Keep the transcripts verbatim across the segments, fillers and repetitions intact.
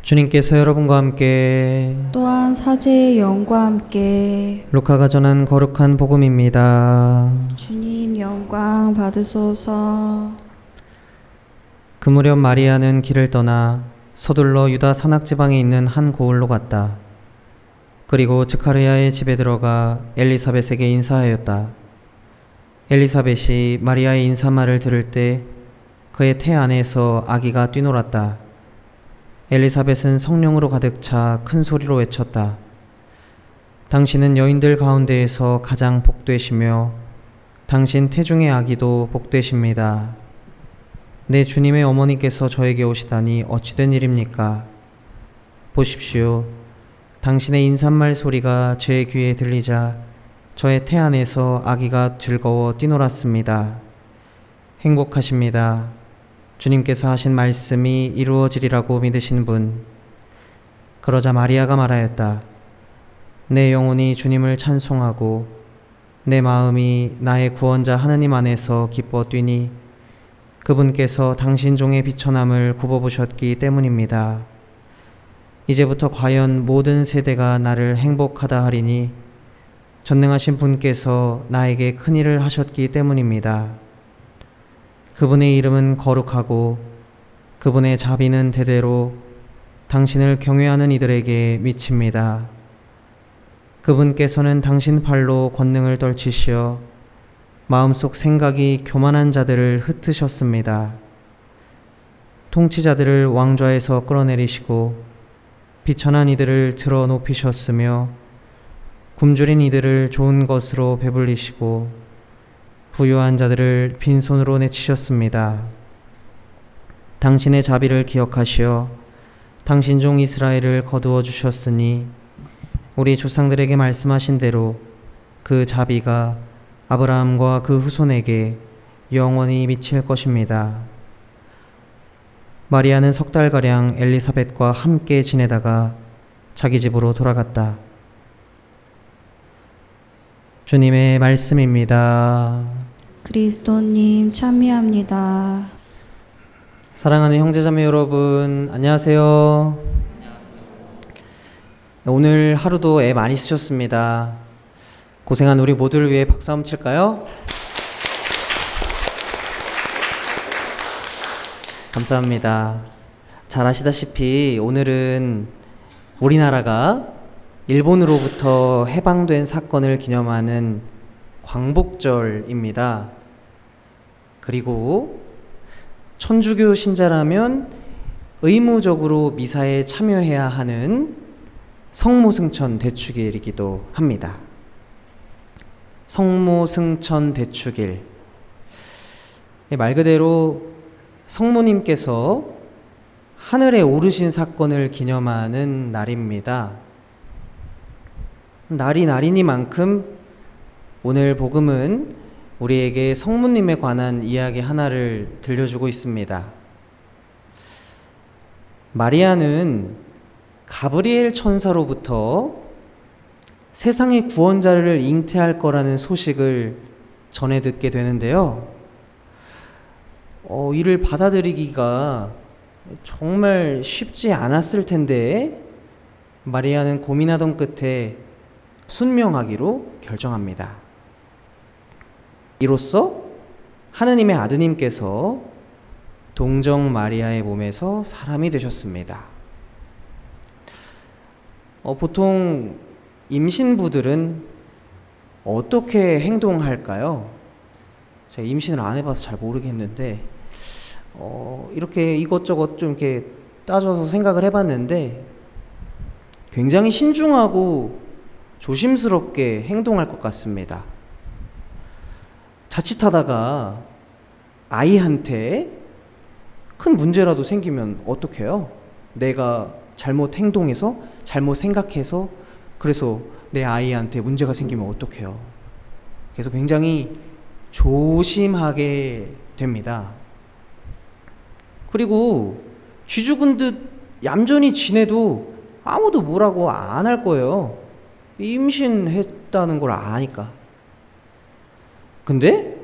주님께서 여러분과 함께 또한 사제의 영과 함께 루카가 전한 거룩한 복음입니다. 주님 영광 받으소서. 그 무렵 마리아는 길을 떠나 서둘러 유다 산악지방에 있는 한 고을로 갔다. 그리고 스가랴의 집에 들어가 엘리사벳에게 인사하였다. 엘리사벳이 마리아의 인사말을 들을 때 그의 태 안에서 아기가 뛰놀았다. 엘리사벳은 성령으로 가득 차 큰 소리로 외쳤다. 당신은 여인들 가운데에서 가장 복되시며 당신 태중의 아기도 복되십니다. 내 주님의 어머니께서 저에게 오시다니 어찌된 일입니까? 보십시오. 당신의 인사말 소리가 제 귀에 들리자 저의 태 안에서 아기가 즐거워 뛰놀았습니다. 행복하십니다. 주님께서 하신 말씀이 이루어지리라고 믿으신 분. 그러자 마리아가 말하였다. 내 영혼이 주님을 찬송하고 내 마음이 나의 구원자 하느님 안에서 기뻐 뛰니 그분께서 당신 종의 비천함을 굽어보셨기 때문입니다. 이제부터 과연 모든 세대가 나를 행복하다 하리니 전능하신 분께서 나에게 큰일을 하셨기 때문입니다. 그분의 이름은 거룩하고 그분의 자비는 대대로 당신을 경외하는 이들에게 미칩니다. 그분께서는 당신 팔로 권능을 떨치시어 마음속 생각이 교만한 자들을 흩으셨습니다. 통치자들을 왕좌에서 끌어내리시고 비천한 이들을 들어 높이셨으며 굶주린 이들을 좋은 것으로 배불리시고 부유한 자들을 빈손으로 내치셨습니다. 당신의 자비를 기억하시어 당신 종 이스라엘을 거두어 주셨으니 우리 조상들에게 말씀하신 대로 그 자비가 아브라함과 그 후손에게 영원히 미칠 것입니다. 마리아는 석 달가량 엘리사벳과 함께 지내다가 자기 집으로 돌아갔다. 주님의 말씀입니다. 그리스도님 참여합니다. 사랑하는 형제자매 여러분, 안녕하세요. 오늘 하루도 애 많이 쓰셨습니다. 고생한 우리 모두를 위해 박수 한번 칠까요? 감사합니다. 잘 아시다시피 오늘은 우리나라가 일본으로부터 해방된 사건을 기념하는 광복절입니다. 그리고 천주교 신자라면 의무적으로 미사에 참여해야 하는 성모승천 대축일이기도 합니다. 성모승천 대축일. 말 그대로 성모님께서 하늘에 오르신 사건을 기념하는 날입니다. 날이 날이니만큼 오늘 복음은 우리에게 성모님에 관한 이야기 하나를 들려주고 있습니다. 마리아는 가브리엘 천사로부터 세상의 구원자를 잉태할 거라는 소식을 전해 듣게 되는데요. 어, 이를 받아들이기가 정말 쉽지 않았을 텐데 마리아는 고민하던 끝에 순명하기로 결정합니다. 이로써 하느님의 아드님께서 동정 마리아의 몸에서 사람이 되셨습니다. 어, 보통 임신부들은 어떻게 행동할까요? 제가 임신을 안 해봐서 잘 모르겠는데 어, 이렇게 이것저것 좀 이렇게 따져서 생각을 해봤는데 굉장히 신중하고 조심스럽게 행동할 것 같습니다. 자칫하다가 아이한테 큰 문제라도 생기면 어떡해요? 내가 잘못 행동해서 잘못 생각해서 그래서 내 아이한테 문제가 생기면 어떡해요? 그래서 굉장히 조심하게 됩니다. 그리고 쥐 죽은 듯 얌전히 지내도 아무도 뭐라고 안 할 거예요. 임신했다는 걸 아니까. 근데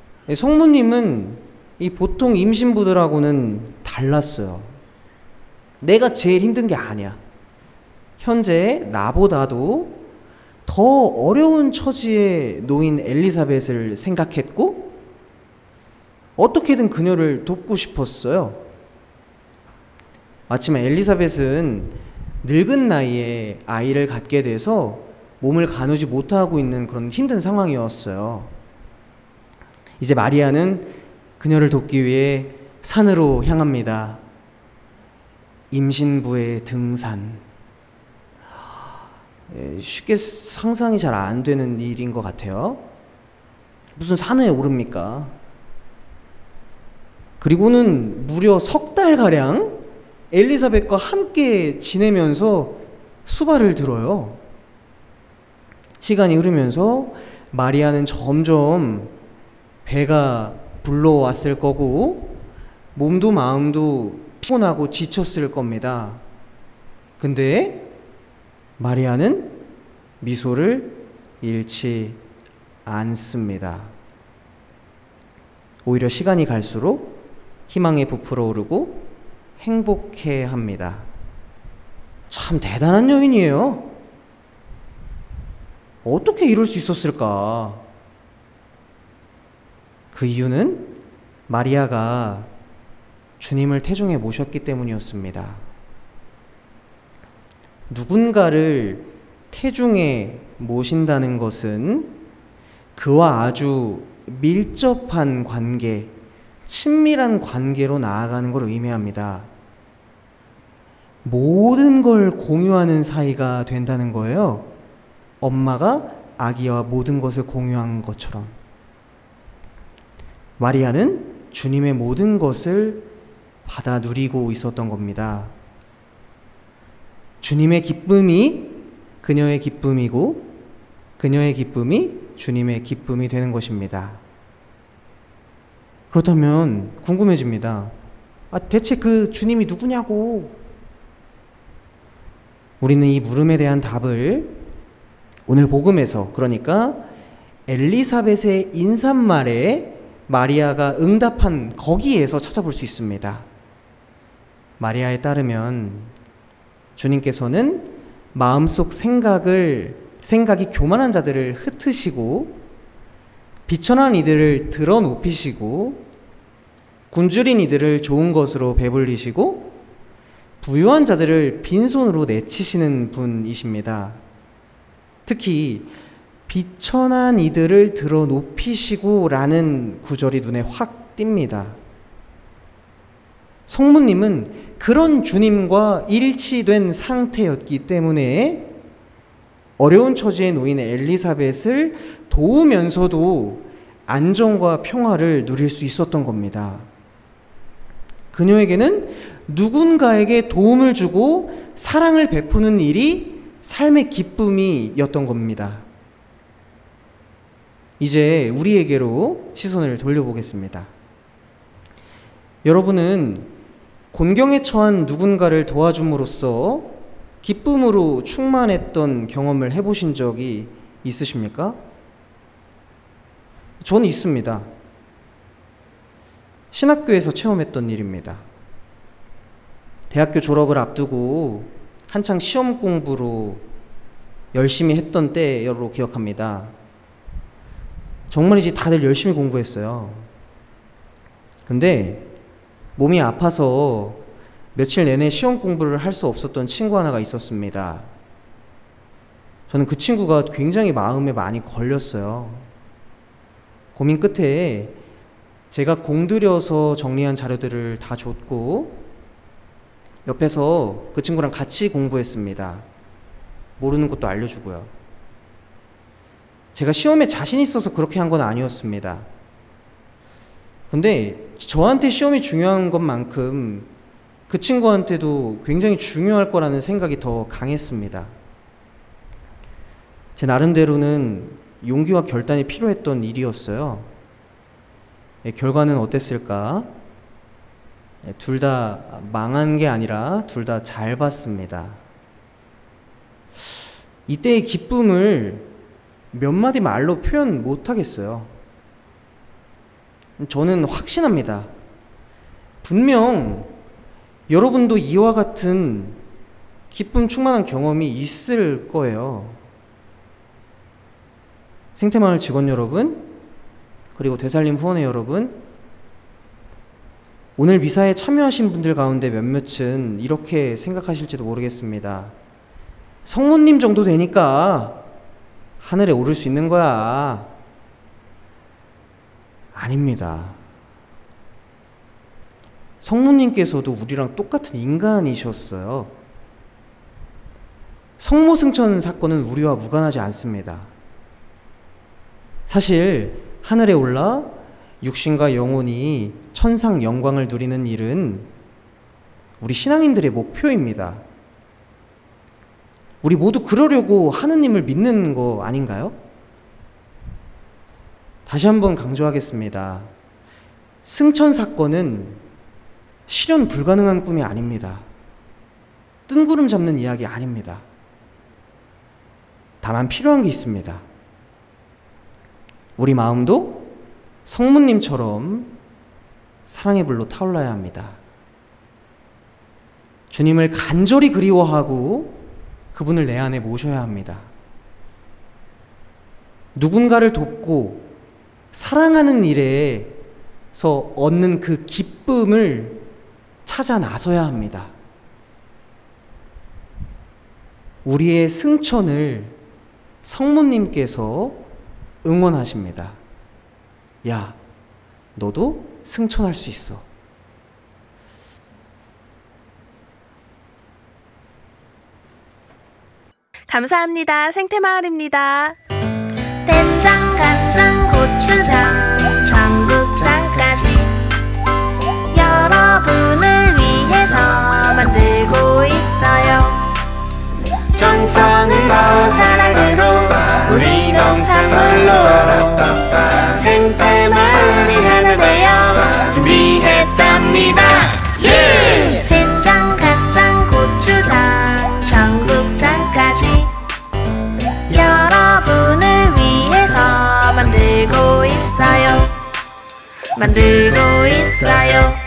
성모님은 이 보통 임신부들하고는 달랐어요. 내가 제일 힘든 게 아니야. 현재 나보다도 더 어려운 처지에 놓인 엘리사벳을 생각했고 어떻게든 그녀를 돕고 싶었어요. 마침 엘리사벳은 늙은 나이에 아이를 갖게 돼서 몸을 가누지 못하고 있는 그런 힘든 상황이었어요. 이제 마리아는 그녀를 돕기 위해 산으로 향합니다. 임신부의 등산. 쉽게 상상이 잘 안 되는 일인 것 같아요. 무슨 산에 오릅니까? 그리고는 무려 석 달가량 엘리사벳과 함께 지내면서 수발을 들어요. 시간이 흐르면서 마리아는 점점 배가 불러왔을 거고 몸도 마음도 피곤하고 지쳤을 겁니다. 근데 마리아는 미소를 잃지 않습니다. 오히려 시간이 갈수록 희망에 부풀어 오르고 행복해 합니다. 참 대단한 여인이에요. 어떻게 이럴 수 있었을까? 그 이유는 마리아가 주님을 태중에 모셨기 때문이었습니다. 누군가를 태중에 모신다는 것은 그와 아주 밀접한 관계, 친밀한 관계로 나아가는 걸 의미합니다. 모든 걸 공유하는 사이가 된다는 거예요. 엄마가 아기와 모든 것을 공유한 것처럼. 마리아는 주님의 모든 것을 받아 누리고 있었던 겁니다. 주님의 기쁨이 그녀의 기쁨이고 그녀의 기쁨이 주님의 기쁨이 되는 것입니다. 그렇다면 궁금해집니다. 아, 대체 그 주님이 누구냐고. 우리는 이 물음에 대한 답을 오늘 복음에서, 그러니까 엘리사벳의 인사말에 마리아가 응답한 거기에서 찾아볼 수 있습니다. 마리아에 따르면 주님께서는 마음속 생각을 생각이 교만한 자들을 흩으시고 비천한 이들을 들어 높이시고 굶주린 이들을 좋은 것으로 배불리시고 부유한 자들을 빈손으로 내치시는 분이십니다. 특히 비천한 이들을 들어 높이시고 라는 구절이 눈에 확 띕니다. 성모님은 그런 주님과 일치된 상태였기 때문에 어려운 처지에 놓인 엘리사벳을 도우면서도 안정과 평화를 누릴 수 있었던 겁니다. 그녀에게는 누군가에게 도움을 주고 사랑을 베푸는 일이 삶의 기쁨이었던 겁니다. 이제 우리에게로 시선을 돌려보겠습니다. 여러분은 곤경에 처한 누군가를 도와줌으로써 기쁨으로 충만했던 경험을 해보신 적이 있으십니까? 저는 있습니다. 신학교에서 체험했던 일입니다. 대학교 졸업을 앞두고 한창 시험 공부로 열심히 했던 때로 기억합니다. 정말이지 다들 열심히 공부했어요. 근데 몸이 아파서 며칠 내내 시험 공부를 할 수 없었던 친구 하나가 있었습니다. 저는 그 친구가 굉장히 마음에 많이 걸렸어요. 고민 끝에 제가 공들여서 정리한 자료들을 다 줬고 옆에서 그 친구랑 같이 공부했습니다. 모르는 것도 알려주고요. 제가 시험에 자신 있어서 그렇게 한 건 아니었습니다. 근데 저한테 시험이 중요한 것만큼 그 친구한테도 굉장히 중요할 거라는 생각이 더 강했습니다. 제 나름대로는 용기와 결단이 필요했던 일이었어요. 예, 결과는 어땠을까? 예, 둘 다 망한 게 아니라 둘 다 잘 봤습니다. 이때의 기쁨을 몇 마디 말로 표현 못 하겠어요. 저는 확신합니다. 분명 여러분도 이와 같은 기쁨 충만한 경험이 있을 거예요. 생태마을 직원 여러분, 그리고 되살림 후원회 여러분, 오늘 미사에 참여하신 분들 가운데 몇몇은 이렇게 생각하실지도 모르겠습니다. 성모님 정도 되니까 하늘에 오를 수 있는 거야. 아닙니다. 성모님께서도 우리랑 똑같은 인간이셨어요. 성모승천 사건은 우리와 무관하지 않습니다. 사실 하늘에 올라 육신과 영혼이 천상 영광을 누리는 일은 우리 신앙인들의 목표입니다. 우리 모두 그러려고 하느님을 믿는 거 아닌가요? 다시 한번 강조하겠습니다. 승천 사건은 실현 불가능한 꿈이 아닙니다. 뜬구름 잡는 이야기 아닙니다. 다만 필요한 게 있습니다. 우리 마음도 성모님처럼 사랑의 불로 타올라야 합니다. 주님을 간절히 그리워하고 그분을 내 안에 모셔야 합니다. 누군가를 돕고 사랑하는 일에서 얻는 그 기쁨을 찾아 나서야 합니다. 우리의 승천을 성모님께서 응원하십니다. 야, 너도 승천할 수 있어. 감사합니다. 생태마을입니다. 된장, 간장, 고추장, 청국장까지 여러분을 위해서 만들고 있어요. 정성으로 사랑으로 우리 농산물로 생태마을이 하나 되어 준비했답니다. 예! 된장, 간장, 고추장, 청국장까지 여러분을 위해서 만들고 있어요. 만들고 있어요.